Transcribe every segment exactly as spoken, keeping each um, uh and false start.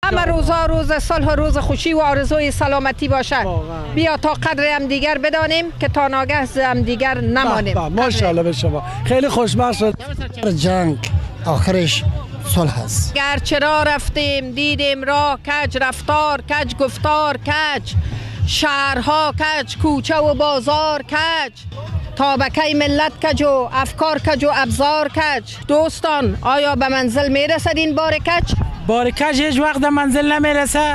همه روزا روز صلح و روز خوشی و آرزوی سلامتی باشه. بیا تا قدر هم دیگر بدانیم که تا ناگه هم دیگر نمانیم. ماشاءالله به شما. خیلی خوشبخت شد. جنگ آخرش صلح است. گر چرا رفتیم دیدیم راه کج، رفتار کج، گفتار کج، شهرها کج، کوچه و بازار کج، تابکی ملت کج و افکار کج و ابزار کج. دوستان آیا به منزل میرسد این بار کج؟ بار کج هیچ وقت به منزل نمیرسه.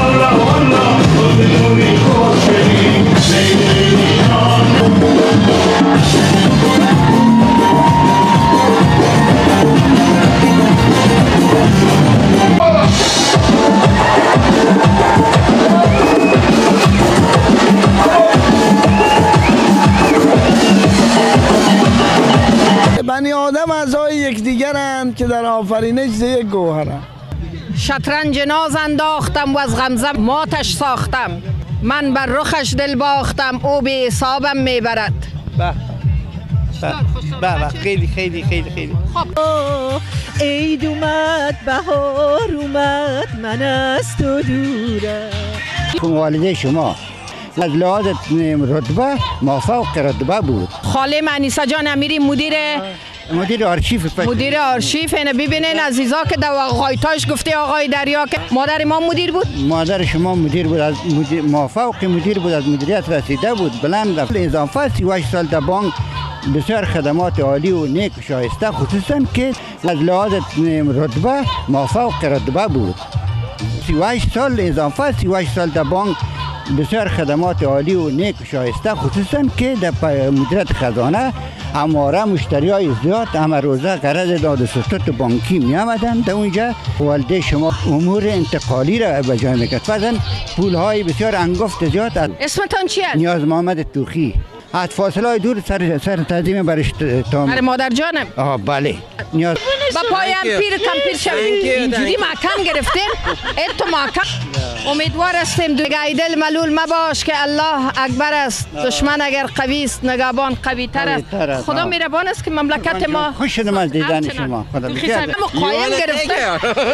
بنی آدم اعضای یکدیگرند که در آفرینش ز یک گوهرند. شطرنج ناز انداختم و از غمزه ماتش ساختم، من بر رخش دل باختم او به حسابم میبرد. به به به خیلی خیلی خیلی خیلی عید اومد بهار اومد من از تو دورم. والده شما از لحاظ رتبه مافوق رتبه بود. خاله انیسه جان امیری مدیر مدیر آرشیف مدیر آرشیف. اینه ببینین عزیزا که در آقایتاش گفته آقای دریا که مادر ما مدیر بود. مادر شما مدیر بود، از مدیر مافوق مدیر بود، از مدیریت رسیده بود. بلند رفت اضافه سی و هشت سال در بانک بسیار خدمات عالی و نیک و شایسته، خصوصا که از لحاظ رتبه مافوق رتبه بود. سی و هشت سال اضافه سی و هشت سال در بانک بسیار خدمات عالی و نیک و شایسته، خصوصا که در مدیریت خزانه همواره مشتری های زیاد همه روزه قرض داد و ستوت بانکی می آمدن. در اونجا والده شما امور انتقالی را به جای میکرد. بعدن پول های بسیار انگفت زیاد. اسمتان چی است؟ نیاز محمد توخی. از فاصله های دور سر سر تقدیم برش تام. برای مادر جانم. آه بله. نیاز با پایم پیر کمپیر شوید اینجوری محکم گرفتین. اتو محکم. امیدوار هستیم دل ملول مباش که الله اکبر است. دشمن اگر قوی است نگهبان قوی تر است. خدا مهربان است که مملکت ما. خوش شدم از دیدن شما. خدا بخیر. قایم گرفته.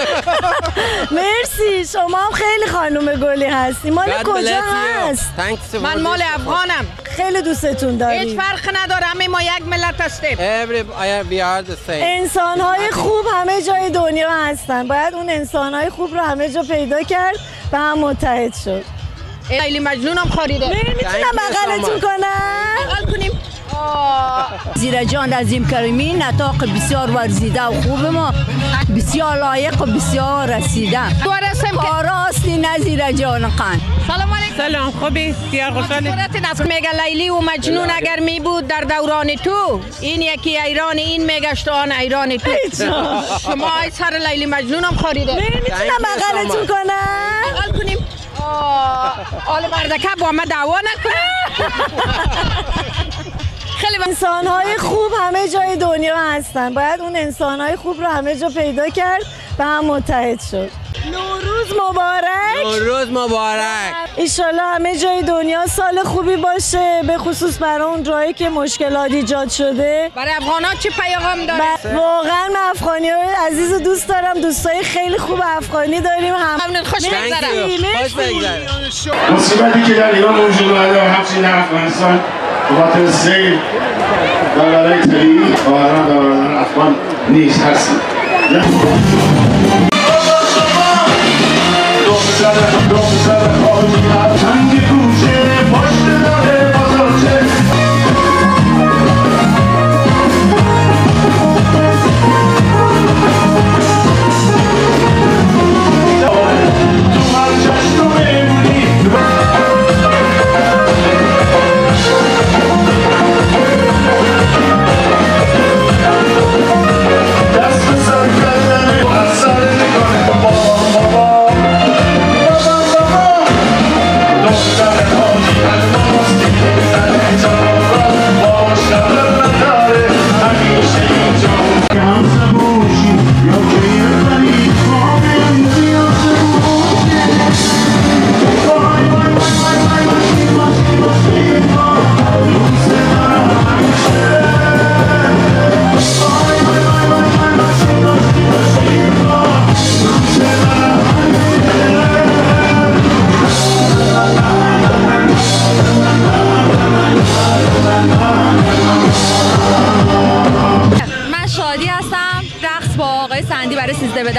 مرسی شما هم خیلی خانم گلی هستی. مال کجا هست؟ من مال افغانم. خیلی دوستتون داریم. هیچ فرق نداره، همه ما یک ملت هستیم. انسان‌های خوب همه جای دنیا هستن. باید اون انسان‌های خوب رو همه جا پیدا کرد و هم متحد شد. لیلی مجنونم خریده. میتونم بغلتون کنم؟ بغل کنیم. زیرا جان عظیم کریمی نطاق بسیار ورزیده و خوب ما بسیار لایق و بسیار رسیده. آراستی نزیرا جان قن. سلام علیکم. سلام خوبی؟ بسیار خوشحالم. میگه لیلی و مجنون اگر می بود در دوران تو، این یکی ایران این میگشت آن ایران تو. شما ای سر لیلی مجنونم خریده. میتونم بغلتون کنم؟ بغل کنیم. آل بردکه با ما دعوا نکنه. انسان‌های خوب همه جای دنیا هستن. باید اون انسان‌های خوب رو همه جا پیدا کرد و هم متحد شد. نوروز مبارک. نوروز مبارک. ایشالله همه جای دنیا سال خوبی باشه، به خصوص برای اون جایی که مشکلات ایجاد شده. برای افغان‌ها چه پیغام داره؟ واقعا من افغانی‌های عزیز و دوست دارم. دوستای خیلی خوب افغانی داریم. هم خوش بگذره. خوش بگذره. مصیبتی که در ایران وجود داره و همچنین در افغانستان به خاطر سیل داورای طبیعی خواهران داوران افغان نیز هستند.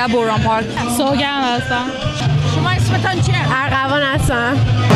رسیده بوران پارک. سوگن هستم. شما اسمتان چیه؟ ارغوان هستم.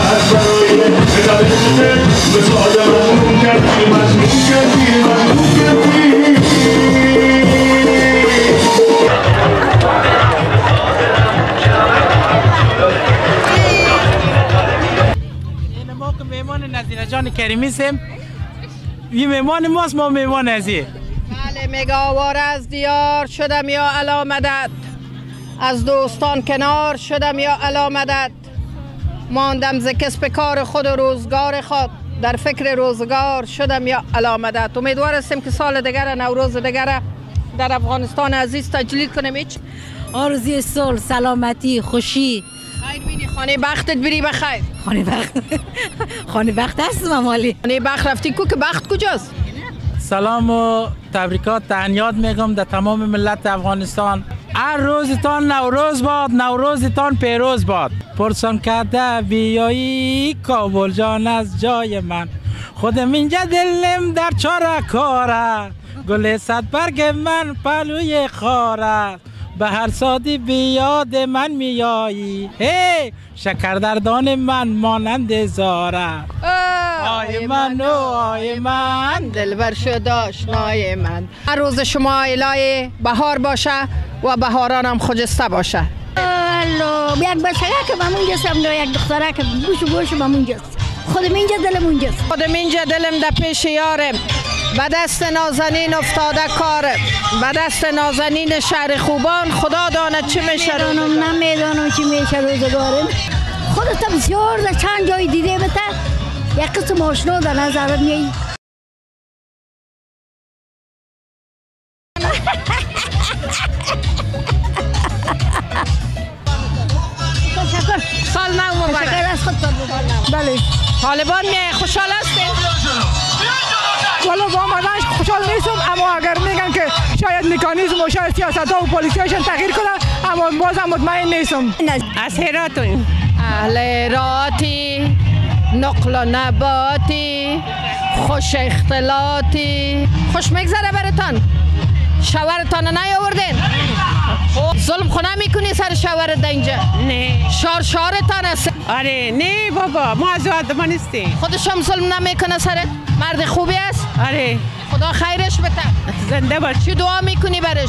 ما که میمان نظیر جان کریمی سیم، یه میمان ماست، ما میمان ازی. بله میگه آوار از دیار شدم یا علامدت، از دوستان کنار شدم یا علامدت، ماندم ز کسب کار خود و روزگار خود، در فکر روزگار شدم یا علامدت. امیدوار هستیم که سال دیگر نوروز دیگر در افغانستان عزیز تجلیل کنیم. هیچ آرزوی صلح، سلامتی، خوشی. خیر بینی، خانه بختت بری بخیر. خانه بخت خانه بخت هستم مالی. خانه بخت رفتی کو که بخت کجاست؟ سلام و تبریکات تهنیات میگم در تمام ملت افغانستان. هر روزتان نوروز باد، نوروزتان پیروز باد. پرسان کرده بیایی کابل جان از جای من، خودم اینجا دلم در چاره کاره، گل صد برگ من پلوی خاره، به هر سادی بیاد من میایی، هی شکردردان من مانند زاره. آی من و آی من دلبر شد آشنای من. هر روز شما الهی بهار باشه و بهارانم خجسته باشه. الو یک بچه که با من جسم دو یک دختره که گوش گوش با من جست، خودم اینجا دلم اونجاست، خودم اینجا دلم در پیش یارم، به دست نازنین افتاده کارم، به دست نازنین شهر خوبان، خدا داند چی میشه. نمیدانم نمیدانم چی میشه روزگارم. خودت بسیار در چند جای دیده بته یک قسم آشنا در نظرم میایی. تشکر. سال نو مبارک. تشکر از خود بله. طالبان می خوشحال هستین؟ والا با آمدنش خوشحال نیستم، اما اگر میگن که شاید مکانیزم و شاید سیاست ها و پالیسیشن تغییر کنه، اما بازم مطمئن نیستم. از هراتون. اهل هراتی، نقل و نباتی، خوش اختلاطی. خوش میگذره برتان؟ شوهرتان نیاوردین؟ ظلم خونه میکنی سر شوهرت اینجا؟ نه. شار شارتان است؟ آره نه بابا، ما از آدم نیستیم. خودشم ظلم نمیکنه سرت؟ مرد خوبی است؟ آره. خدا خیرش بده. زنده باش. چی دعا میکنی برش؟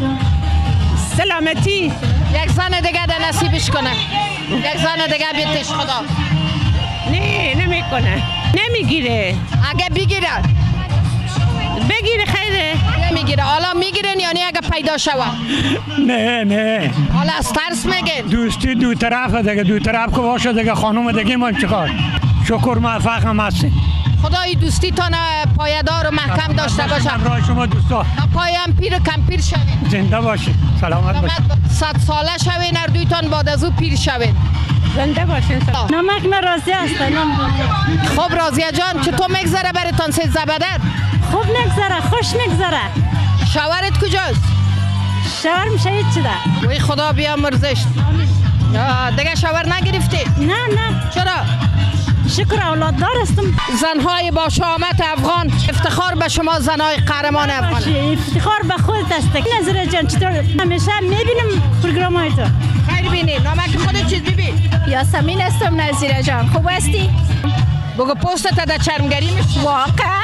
سلامتی. یک زن دیگه در نصیبش کنه. یک زن دیگه بیتش خدا. نه نمیکنه. نمیگیره. اگه بگیره بگیره خیره. میگیره. حالا میگیرن یا نه اگه پیدا شوه؟ نه نه. حالا از ترس میگن؟ دوستی دو طرف دیگه، دو طرف که باشه دیگه، خانم دیگه ما چیکار؟ شکر موفق هم هستیم. خدا این دوستیتان پایدار و محکم داشته باشه. همراه شما دوستا. پایم پیر و کم پیر شوین. زنده باشید. سلامت باشید. صد ساله شوین، هر دویتان بعد از او پیر شوین. زنده باشین. نمک نراضی هستن. خب راضیه جان چطور میگذره برتان سه زبدر؟ خوب نگذره، خوش نگذره. شوهرت کجاست؟ شوهرم شهید شده. وی خدا بیا مرزشت. دیگه شوهر نگرفتی؟ نه نه. چرا؟ شکر اولاددار هستم. زنهای با شامت افغان، افتخار به شما زنهای قهرمان افغان. افتخار به خودت است. نظر جان چطور؟ همیشه میبینم پروگرام های تو. خیر بینی. نامک خودت چیز ببین. یاسمین هستم نظیر جان. خوب هستی؟ بگو پوستت در چرمگری میشه. واقعا؟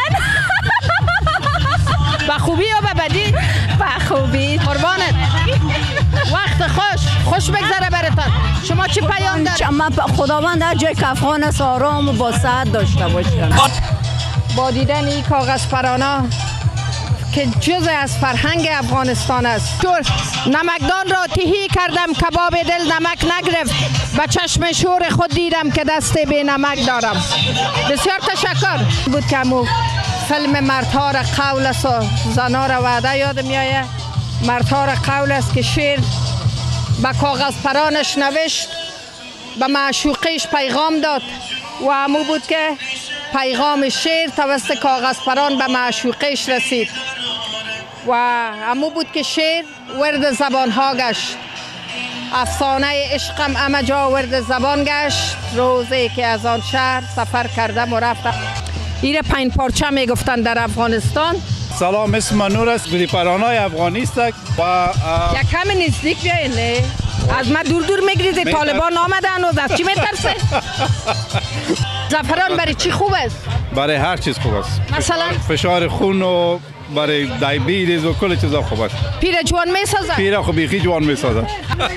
به خوبی یا به بدی؟ به خوبی. قربانت. وقت خوش خوش بگذره برتان. شما چی پیام دارید؟ من خداوند هر جای که افغان است آرام و با صحت داشته باشن. با دیدن این کاغذ پرانا که جز از فرهنگ افغانستان است، شور نمکدان را تهی کردم کباب دل نمک نگرفت، به چشم شور خود دیدم که دست بی نمک دارم. بسیار تشکر. بود که امو فیلم مردها را قول است و زنا را وعده یاد می آید. مردها را قول است که شیر به کاغذ پرانش نوشت، به معشوقیش پیغام داد و امو بود که پیغام شیر توسط کاغذ پران به معشوقیش رسید و امو بود که شیر ورد زبان ها گشت. افسانه عشقم همه جا ورد زبان گشت، روزی که از آن شهر سفر کردم و رفتم. ایره پنج پارچه می گفتن در افغانستان. سلام، اسم من نور است، گریپرانای افغانی است و یک کمی نزدیک بیاین. از من دور دور میگریزه. طالبان آمدن و از چی میترسه؟ زعفران برای چی خوب است؟ برای هر چیز خوب است. مثلا فشار خون و برای دیابتیس و کل چیزا خوب است. پیر جوان میسازد؟ پیر خو بیخی جوان میسازد.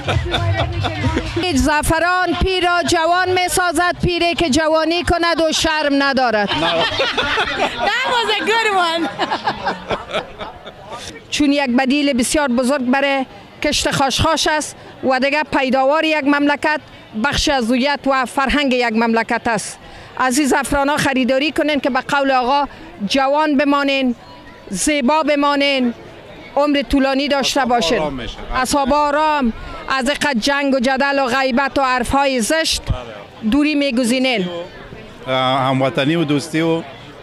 زعفران پیر جوان میسازد، پیری که جوانی کند و شرم ندارد. چون یک بدیل بسیار بزرگ برای کشت خاشخاش است و دیگر پیداوار یک مملکت بخش از هویت و فرهنگ یک مملکت است. از این زعفران ها خریداری کنین که به قول آقا جوان بمانین، زیبا بمانین، عمر طولانی داشته باشین. اصحاب آرام از قد جنگ و جدل و غیبت و حرفهای زشت دوری میگزینین. هموطنی و دوستی و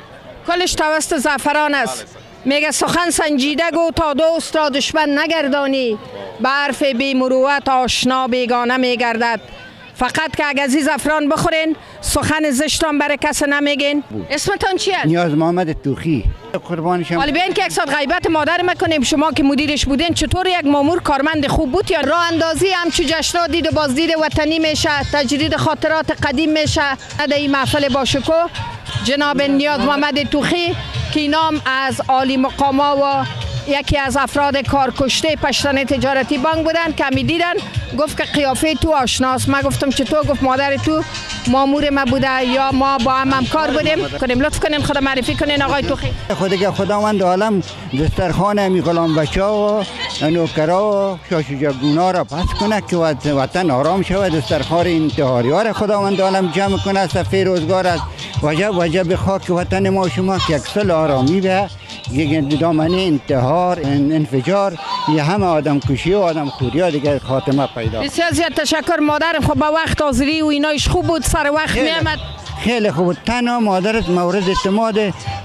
کلش توسط زعفران است. میگه سخن سنجیده گو تا دوست را دشمن نگردانی، به حرف بی مروت آشنا بیگانه میگردد. فقط که اگه از این زعفران بخورین سخن زشتان برای کس نمیگین. اسمتان چی است؟ نیاز محمد توخی. قربانشم. ولی بیاین که یک ساعت غیبت مادر میکنیم. شما که مدیرش بودین چطور یک مامور کارمند خوب بود یا راه اندازی همچو جشن‌ها دید و بازدید وطنی میشه، تجدید خاطرات قدیم میشه. در این محفل باشکو جناب نیاز محمد توخی که نام از عالی مقاما و یکی از افراد کارکشته پشتن تجارتی بانک بودن که می دیدن گفت که قیافه تو آشناست. ما گفتم چطور؟ گفت مادر تو مامور ما بوده یا ما با هم همکار بودیم. کنیم لطف کنین خدا معرفی کنین آقای توخی. خود که خداوند عالم دسترخوان می غلام بچا و نوکرا و شاشجگونا را پس کنه که وطن آرام شود. دسترخوان انتحاری ها را خداوند عالم جمع کنه. صفحه روزگار است وجب وجب خاک وطن ما شما که یک سل آرامی به یک دامنه انتحار انفجار یا همه آدم کشی و آدم خوری ها دیگه خاتمه پیدا. بسیار زیاد تشکر مادرم. خب با وقت حاضری و اینایش خوب بود، سر وقت می آمد. خیلی خوب بود. تنها مادرت مورد اعتماد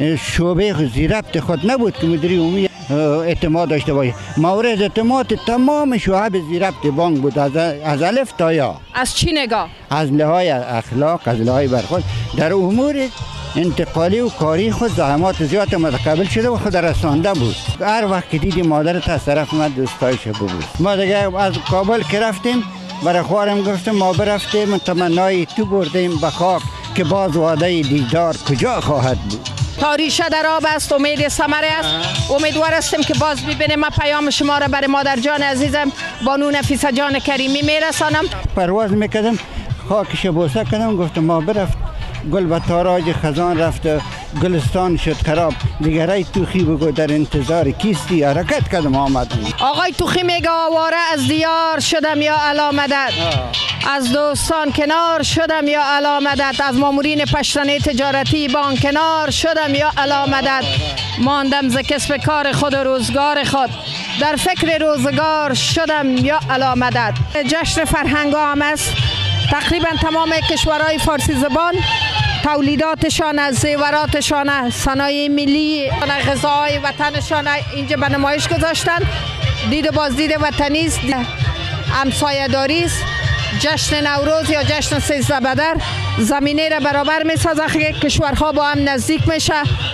شعبه زیربط خود نبود که مدیری عمومی اعتماد داشته باشه. مورد اعتماد تمام شعب زیربط بانک بود از از الف تا یا. از چی نگاه؟ از لحاظ اخلاق، از لحاظ برخورد در امور انتقالی و کاری خود زحمات زیاد متقبل شده و خود رسانده بود. هر وقت که دیدی مادرت از طرف من دوستایش بود. ما دیگه از کابل که رفتیم برای خوارم گفتم ما برفتیم تمنای تو بردیم به خاک که باز وعده دیدار کجا خواهد بود. تاریشه در آب است، امید ثمره است. امیدوار هستیم که باز ببینیم. من پیام شما را برای مادر جان عزیزم بانو نفیسه جان کریمی میرسانم. پرواز میکردم خاکش بوسه کردم گفتم ما برفت گل به تاراج خزان رفت گلستان شد خراب دیگرای توخی بگو در انتظار کیستی حرکت کردم آمدم. آقای توخی میگه آواره از دیار شدم یا علامدت، از دوستان کنار شدم یا علامدت، از مامورین پشتنه تجارتی بانک کنار شدم یا علامدت، ماندم ز کسب کار خود و روزگار خود در فکر روزگار شدم یا علامدت. جشن فرهنگ عام است. تقریبا تمام کشورهای فارسی زبان تولیداتشان از زیوراتشان صنایع ملی غذاهای وطنشان اینجا به نمایش گذاشتن. دید و بازدید وطنی است، همسایه‌داری است. جشن نوروز یا جشن سیزده بدر زمینه را برابر می سازه که کشورها با هم نزدیک میشه.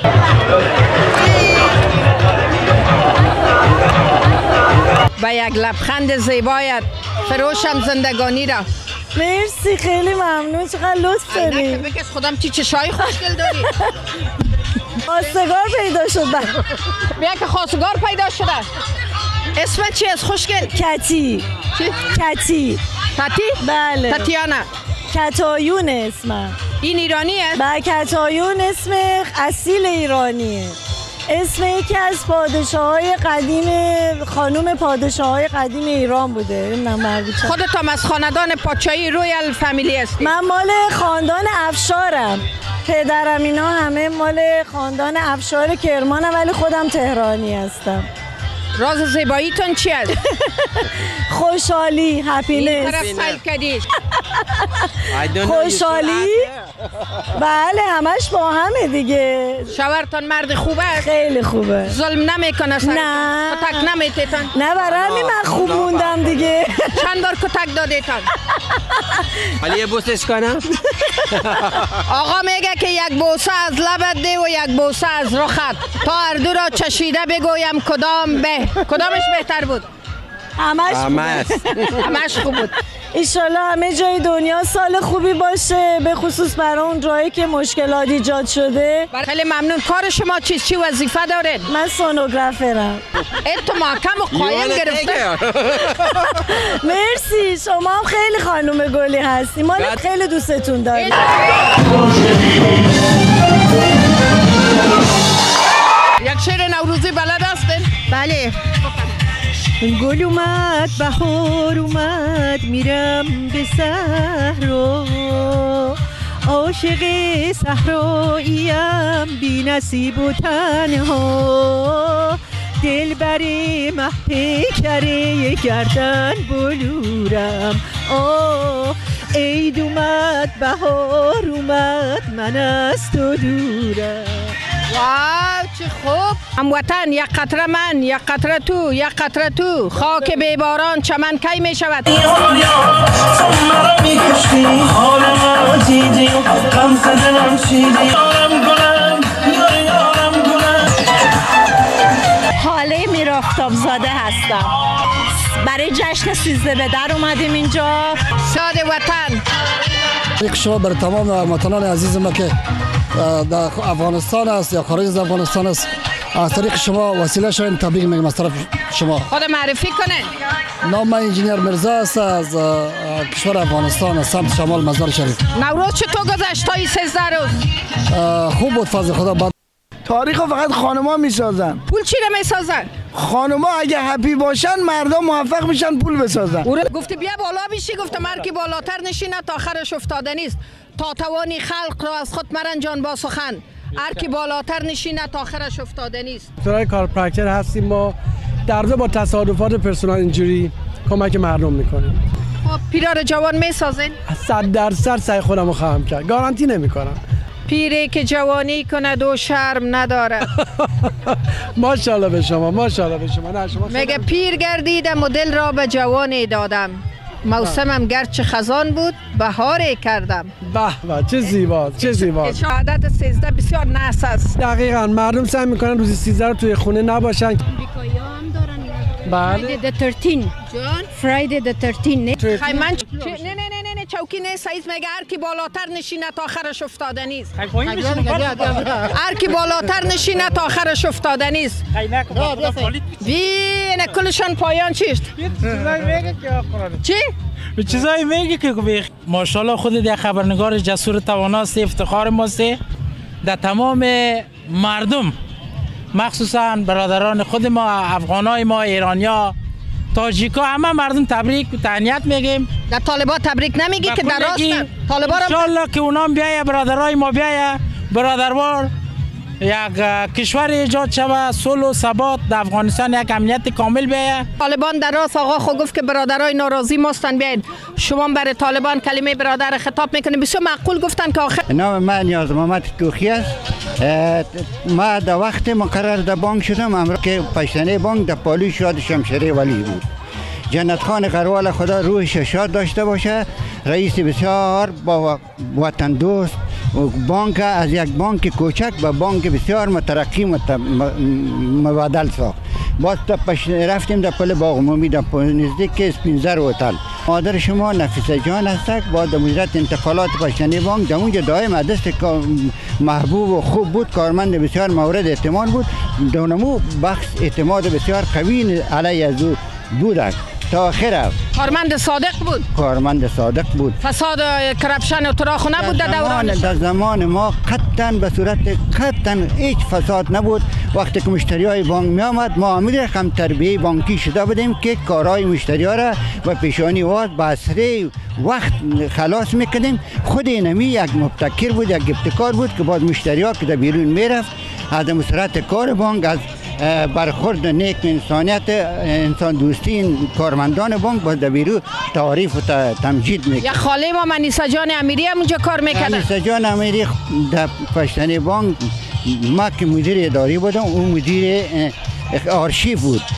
و یک لبخند زیبایت فروشم زندگانی را. مرسی، خیلی ممنون، چقدر لطف داری. بکش خودم چی چشای خوشگل داری. خواستگار پیدا شده. بیا که خواستگار پیدا شده. اسمت چی است خوشگل؟ کتی. چی؟ کتی. کتی؟ بله. تاتیانا. کتایون اسمم. این ایرانیه؟ بله، کتایون اسم اصیل ایرانیه. اسم یکی از پادشاه‌های قدیم، خانم پادشاه‌های قدیم ایران بوده. خودت هم از خاندان پادشاهی رویال فامیلی هستی؟ من مال خاندان افشارم. پدرم اینا همه مال خاندان افشار کرمانم ولی خودم تهرانی هستم. راز زیباییتون چی است؟ خوشحالی، هپینس. این طرف سایل کدیش. خوشحالی؟ بله، همش با همه دیگه. شوهرتان مرد خوبه؟ خیلی خوبه. ظلم نمیکنه سر؟ نه. کتک نمیتیتان؟ نه، برای همین من خوب موندم دیگه. چند بار کتک دادیتان؟ حالا یه بوسش کنم. آقا میگه که یک بوسه از لبت ده و یک بوسه از رخت، تا هر دو را چشیده بگویم کدام به کدامش بهتر بود؟ همش همش همش خوب بود. ایشالله همه جای دنیا سال خوبی باشه، به خصوص برای اون جایی که مشکلات ایجاد شده. خیلی ممنون. کار شما چی چی وظیفه دارید؟ من سونوگرافرم. ای تو محکم و قایم گرفته. مرسی، شما هم خیلی خانم گلی هستی، ما خیلی دوستتون داریم. یک شعر نوروزی بلد هستین؟ بله. گل اومد بهار اومد میرم به صحرا، عاشق صحراییم بی نصیب و تنها، دلبر مه پیکره گردن بلورم. آه عید اومد بهار اومد من از تو دورم. واو چه خوب. هموطن یک قطره من، یک قطره تو، یک قطره تو، خاک بیباران چمن کی می شود. حاله میر آفتابزاده هستم. برای جشن سیزده به در اومدیم اینجا. ساده وطن. یک شما برای تمام وطنان عزیز ما که در افغانستان است یا خارج از افغانستان است، از طریق شما وسیله شاید تبریک میگم از طرف شما. خود معرفی کنین. نام من انجینیر مرزا است از کشور افغانستان از سمت شمال مزار شریف. نوروز چطور گذشت تا این سیزده روز؟ خوب بود فضل خدا. بعد تاریخ فقط خانما میسازن. پول چی رو میسازن؟ خانما اگه هپی باشن مردم موفق میشن پول بسازن. گفته بیا بالا بیشی، گفته مرد که بالاتر نشینه تا آخرش افتاده نیست، تا توانی خلق را از خود مرنجان با سخن، هر کی بالاتر نشینه تا آخرش افتاده نیست. دکترای کارپرکتر هستیم ما، در ضمن با تصادفات پرسونال اینجوری کمک مردم میکنیم. خب پیرار جوان میسازین؟ صد درصد سعی خودمو خواهم کرد، گارانتی نمیکنم. پیری که جوانی کند و شرم نداره. ماشاءالله به شما، ماشاءالله به شما. نه شما میگه پیر گردیدم و دل را به جوانی دادم، موسمم گرچه خزان بود بهاری کردم. به به چه زیبا، چه زیبا. عادت سیزده بسیار نحس است. دقیقاً مردم سعی میکنن روزی سیزده رو توی خونه نباشن. امریکایی هم دارن. بله. Friday the thirteenth. جان Friday the thirteenth. خیلی من نه نه نه نه چوکی نه سایز میگه هر کی بالاتر نشینه تا آخرش افتاده نیست. هر کی بالاتر نشینه تا آخرش افتاده نیست. وی نه کلشان پایان چیست؟ چی؟ به چیزایی میگه که ماشاءالله خود یک خبرنگار جسور تواناست، افتخار ماست در تمام مردم، مخصوصا برادران خود ما، افغانای ما، ایرانیا، تاجیکا، همه مردم تبریک و تهنیت میگیم. در طالبان تبریک نمیگی که در راست طالبان ان شاءالله که اونام بیایه، برادرای ما بیایه، برادروار یک کشور ایجاد شود، صلح و ثبات در افغانستان، یک امنیت کامل بیایه. طالبان در راست آقا خود گفت که برادرای ناراضی ماستن بیاین، شما برای طالبان کلمه برادر خطاب میکنید، بسیار معقول گفتن که آخر. نام من نیاز محمد توخی است. ما در وقت مقرر در بانک شدم، امروز که پشتنه بانک در پالوی شاد شمشیره ولی بود. جنت خان قروال خدا روحش شاد داشته باشه، رئیس بسیار با وطن دوست، بانک از یک بانک کوچک به بانک بسیار مترقی مبادل ساخت. باز تا پش رفتیم در پل باغ عمومی در نزدیک اسپینزر هتل. مادر شما نفیسه جان هست، با در مدیریت انتقالات پشتنی بانک در اونجا دائم دست محبوب و خوب بود، کارمند بسیار مورد اعتماد بود، دونمو بخش اعتماد بسیار قوی علیه از او بود تا آخر. کارمند صادق بود. کارمند صادق بود. فساد کرپشن و تراخو نبود در دوران. در زمان ما قطعا به صورت قطعا هیچ فساد نبود. وقتی که مشتری های بانک می آمد، ما همین رقم تربیه بانکی شده بودیم که کارهای مشتری ها را و پیشانی وقت به اسره وقت خلاص میکنیم. خود اینمی یک مبتکر بود، یک ابتکار بود که باز مشتری ها که در بیرون میرفت از مسرت کار بانک، از برخورد نیک انسانیت، انسان دوستی این کارمندان بانک با دبیرو تعریف و تمجید میکنه. یا خاله ما منیسه جان امیری هم اونجا کار میکنه. منیسه جان امیری در پشتنی بانک، ما که مدیر اداری بودم، اون مدیر آرشیو بود.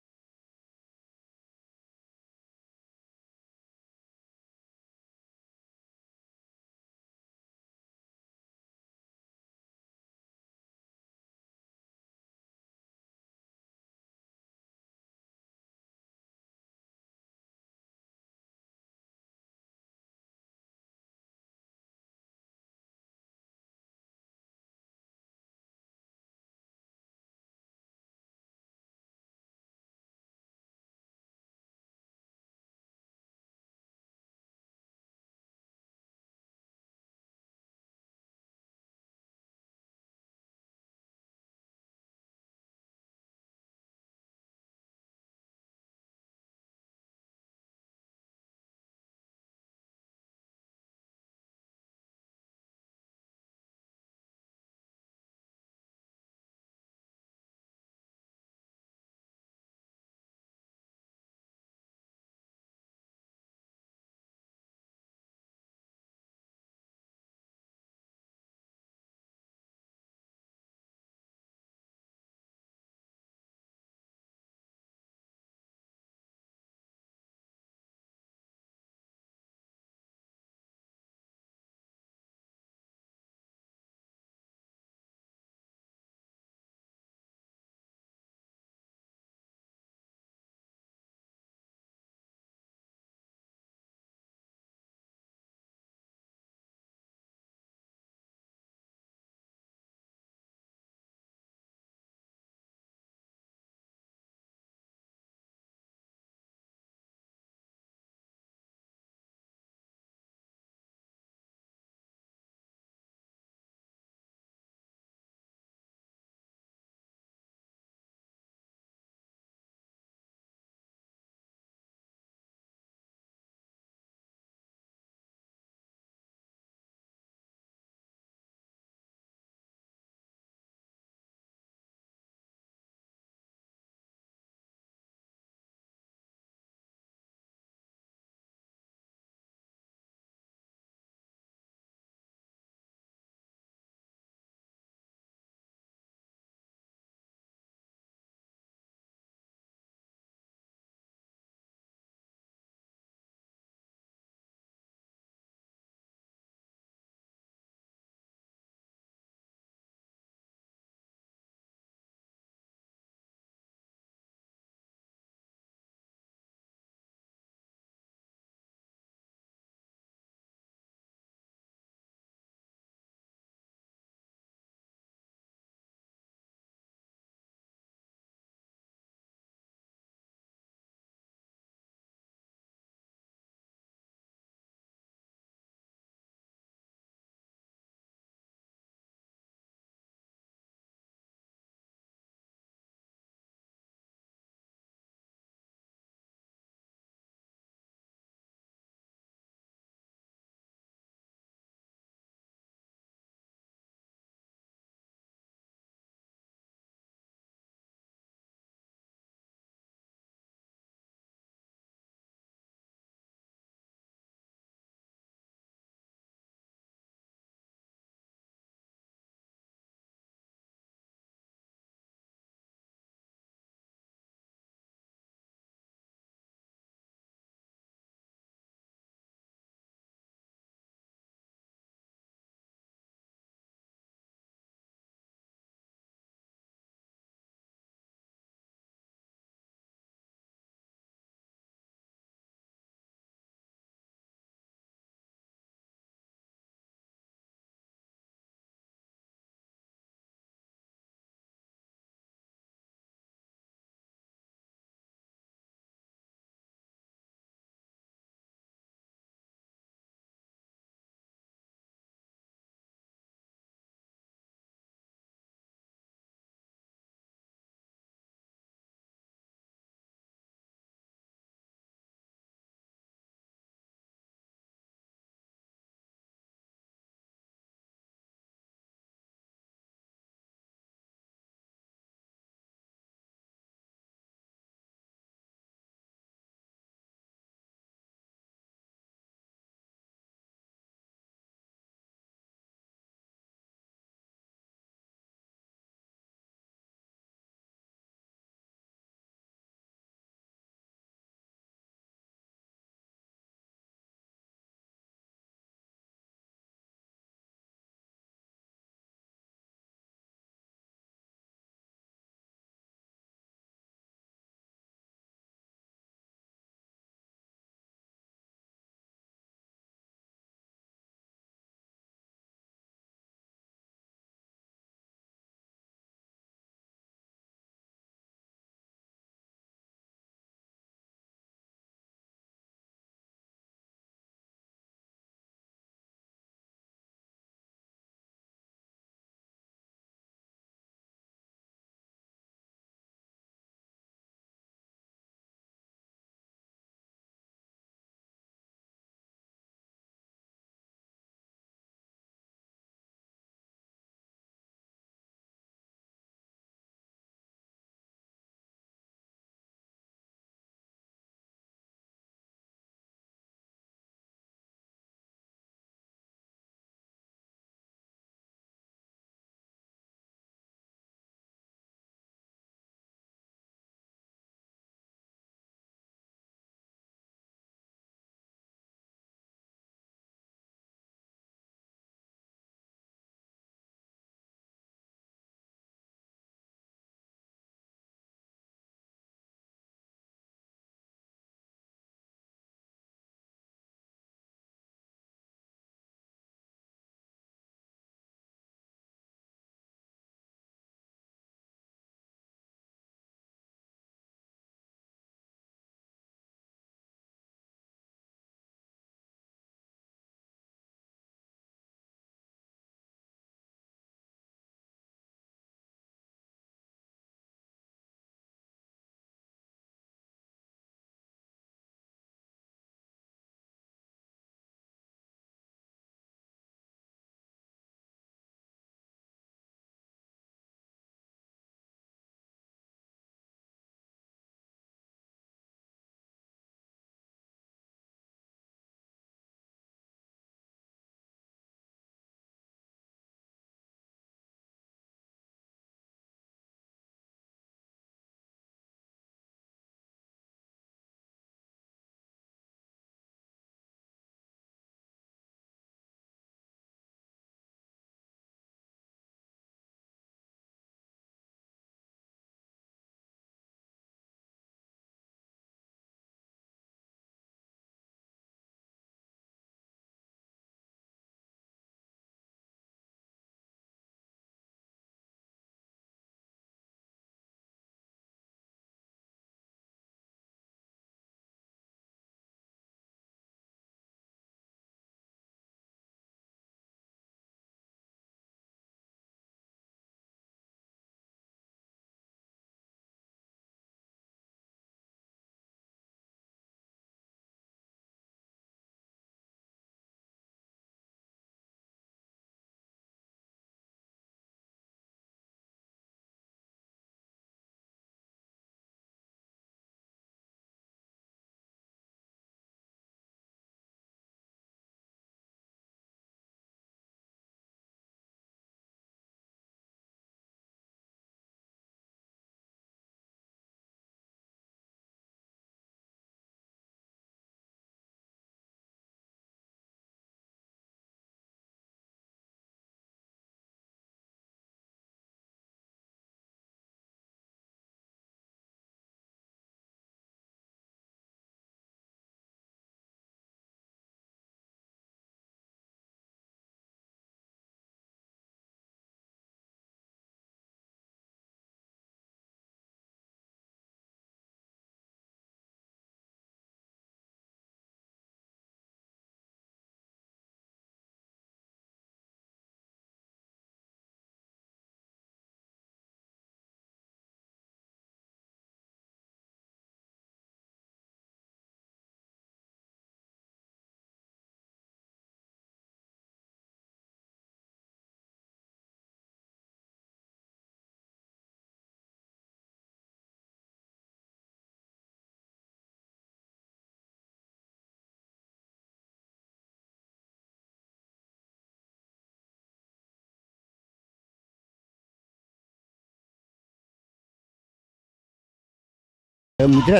مدیریت